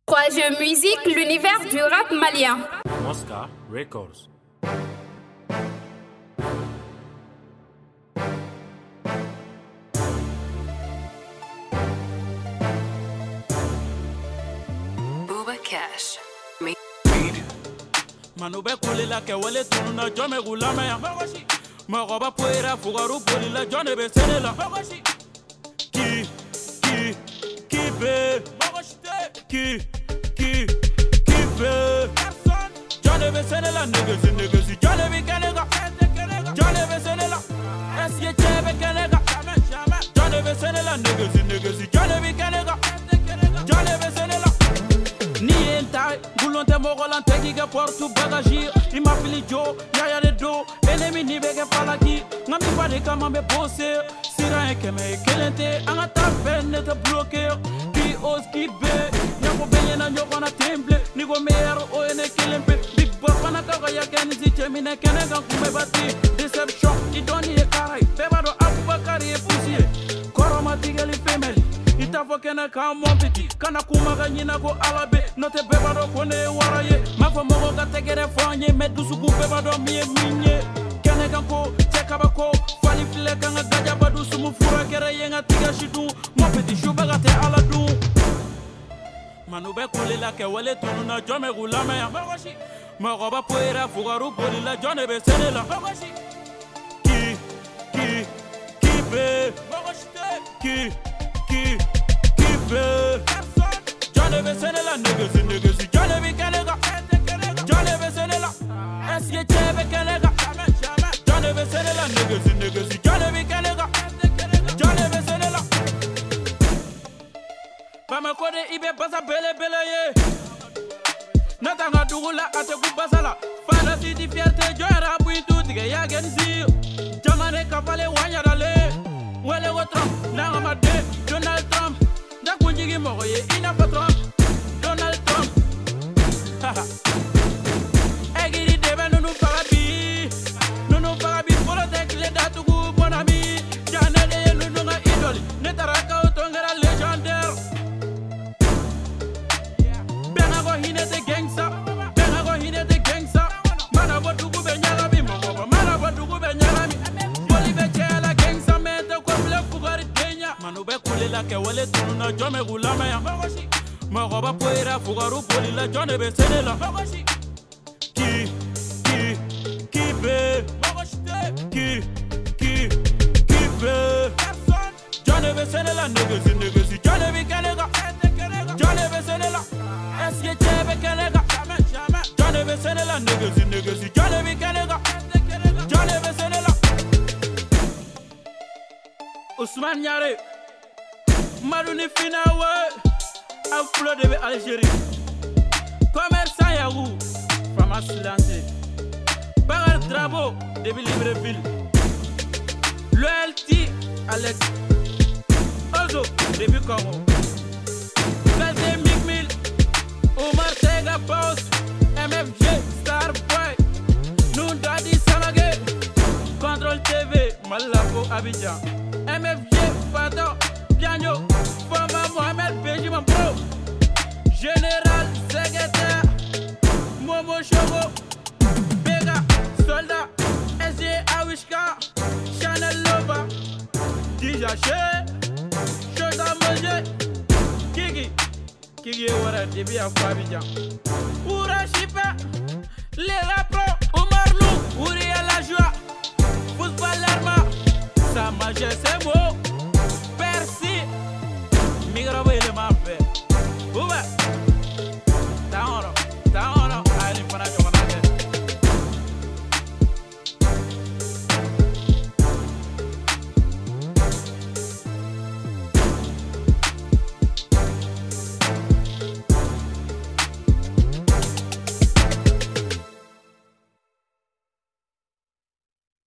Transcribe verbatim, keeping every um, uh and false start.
Trois-jeux musique, l'univers du rap malien. Mosca Records. Buba Cash. Me. Manube kulila ke wale tununa jome gulame ya Mogoba poera fugaru polila jone be senela Ki, ki, ki be Ki, ki, ki be Jone be senela negezi negezi Jone be kenega Jone be senela Esye chebe kenega Jone be senela negezi negezi Jone be kenega Jone be senela Ni entai, gulonte mogolante giga portu bagagir Ima fili jo, yaya de do Enemi ni bege falaki Ngami fade kama me bose Sira ekeme kelente Anga tafe nete bloke Ki os ki be Nyako benye na nyoko na temple Nigo meyaro o ene kelempe Big boy pana kaga Yakenz Chemine kene gankume bati Deception, idoni e karai Bebado abubakari e pusiye Koroma tigeli femeli Ita fokene ka mompiti Kana kumaga nyina ko alabe Note bebado kone waraye Mafo mogo ka tegere fonye Medusu ku bebado miye minye Kene ganko chekaba ko Fali file kanga gaja badu Sumu fura kere yenga tiga shidu Mompiti shubaga te aladu Manube kulila ke wale tununa jome gulame ya Mogoba poera fugaru polila jone be senela Ki, ki, ki be Ki, ki, ki be Jone be senela negezi negezi Jone be kenega Jone be senela Esye chebe kenega Jone be senela negezi negezi Jone be kenega Jone be senela Bama kode ibe basa bele bele ye Natanga dugula ate kubasala Fada siti fierté joera buitu tige Yakenz Jamane kafale wanya dale Wele wo Trump Nanga made Donald Trump Dakunjigi mogo ye ina fa Trump Donald Trump Haha Egiri debe nunu fagabi Nunu fagabi Polo tekle datugu mon ami Jane de ye nunu nga idoli Netaraka utongera légendaire Benga go hine te gangsta Benga go hine te gangsta Mana bo dugu be nyalabi Mogoba Mana bo dugu be nyalabi Boli be chela gangsta Mente kwa bile fugari denya Manube kulila ke wale tununa jome gulame ya Mogoba poera fugaru polila jone be senela Ki, ki, ki be Ki, ki, ki be Jone be senela negezi negezi Jone be kenega Jone be senela Esye chebe kenega Jone be senela negezi negezi Jone be kenega Jone be senela Ousmane Nyare Madouni Finawe Afro de Algérie Commerçant Yahoo Pharmacie Lancé Bagar Drabo de Libreville Loyalty Alex Ozo de Congo Belté Migmil Omar Tega Boss M F G Starboy Nous Dadi Samage Contrôle T V Malako Abidjan M F G Fado Piano Fama Mohamed Benjamin Pro Général Secrétaire Momo Chogo Bega Soldat S G Awishka Chanel Loba Dijaché Chosa Moje Kiki Kiki Wara Debi Afabidjan Oura Chipa Lela Pro Omar Lou Ouri à la joie Football Arma Sa majesté Mo